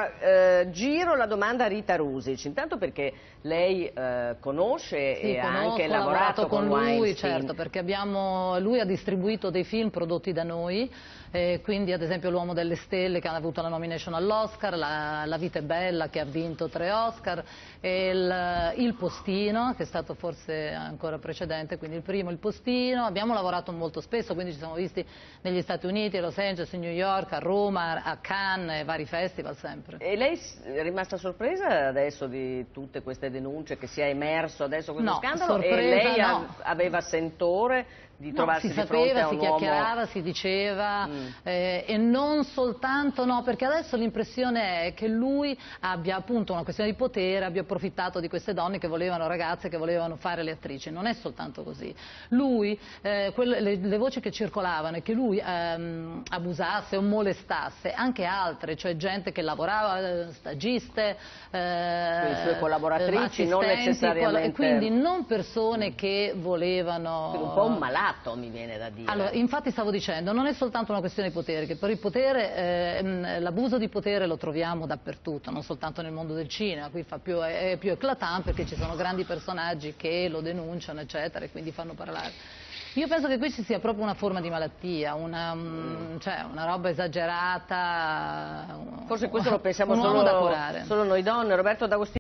Allora, giro la domanda a Rita Rusic, intanto perché lei conosce e ha anche lavorato con lui, Weinstein. Certo, perché lui ha distribuito dei film prodotti da noi, quindi ad esempio L'uomo delle stelle, che ha avuto la nomination all'Oscar, La vita è bella, che ha vinto 3 Oscar, e Il postino, che è stato forse ancora precedente, quindi il primo, Il postino. Abbiamo lavorato molto spesso, quindi ci siamo visti negli Stati Uniti, a Los Angeles, a New York, a Roma, a Cannes, vari festival sempre. E lei è rimasta sorpresa adesso di tutte queste denunce, che sia emerso adesso questo scandalo? Sorpresa, e lei no. aveva sentore di trovarsi si di fronte sapeva, a un si uomo... chiacchierava, si diceva, e non soltanto, no, perché adesso l'impressione è che lui abbia appunto una questione di potere, abbia approfittato di queste donne che volevano, ragazze che volevano fare le attrici. Non è soltanto così. Lui, le voci che circolavano è che lui abusasse o molestasse anche altre, cioè gente che lavorava, stagiste, le sue collaboratrici, non necessariamente... e quindi non persone che volevano... un po' un malato, mi viene da dire. Allora, infatti stavo dicendo, non è soltanto una questione di potere, che per il potere, l'abuso di potere lo troviamo dappertutto, non soltanto nel mondo del cinema. Qui è più eclatante perché ci sono grandi personaggi che lo denunciano, eccetera, e quindi fanno parlare. Io penso che qui ci sia proprio una forma di malattia, cioè una roba esagerata. Forse questo lo pensiamo solo da curare. Solo noi donne. Roberto D'Agostino.